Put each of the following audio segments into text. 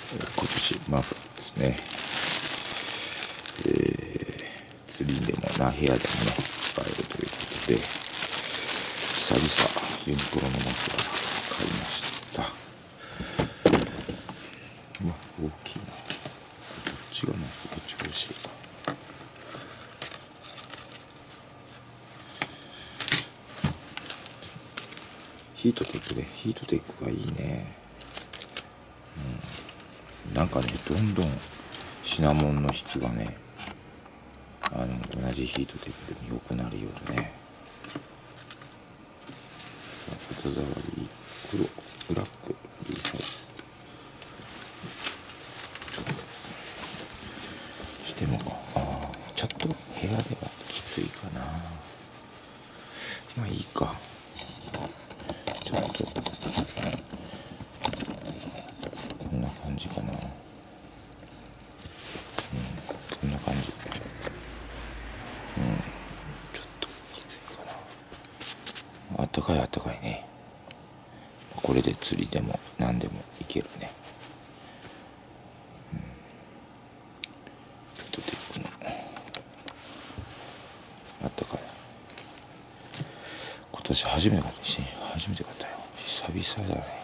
今年マフラーですね。釣りでもな、部屋でもね使えるということで、久々ユニクロのマフラー買いました。大きいな。どっちがな、どっちが欲しいか。ヒートテックで、ヒートテックがいいね。なんかね、どんどん品物の質がね、同じヒートテックでも良くなるようでね。肌触り黒、ブラック、いいサイズ。してもちょっと部屋ではきついかな。まあいいか。ちょっとこんな感じかな。こんな感じ。ちょっときついかな。あったかいあったかいね。これで釣りでも何でもいけるね。ヒートテックのあったかい。今年初めて買ったよ。久々だね。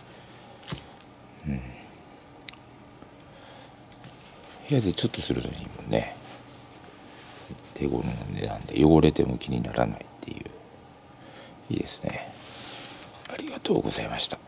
部屋でちょっとするといいもんね。手頃の値段で汚れても気にならないっていう。いいですね。ありがとうございました。